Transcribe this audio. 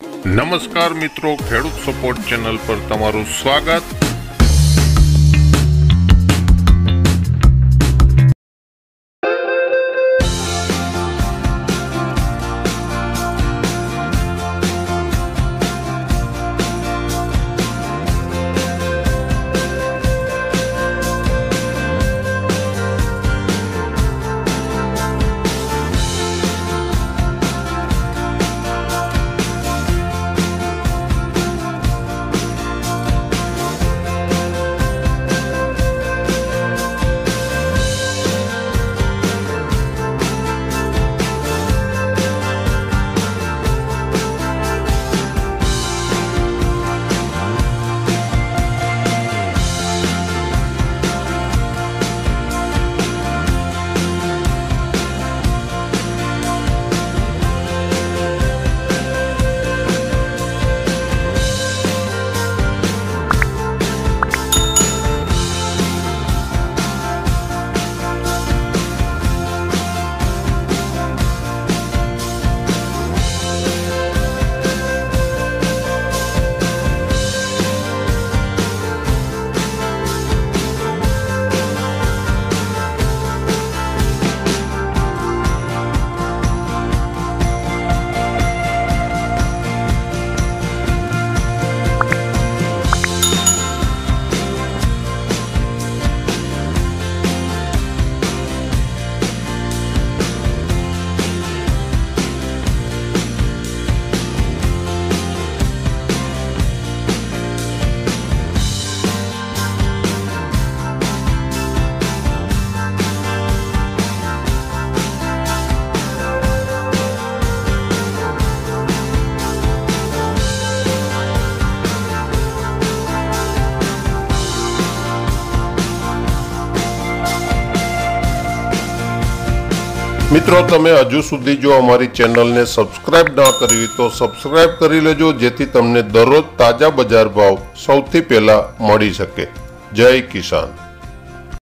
નમસ્કાર મિત્રો, ખેડૂત સપોર્ટ ચેનલ પર તમારું સ્વાગત। મિત્રો, તમે હજુ સુધી જો અમારી ચેનલને સબસ્ક્રાઇબ ન કરી હોય તો સબસ્ક્રાઇબ કરી લેજો, જેથી તમને દરરોજ તાજા બજાર ભાવ સૌથી પહેલા મળી શકે। જય કિસાન।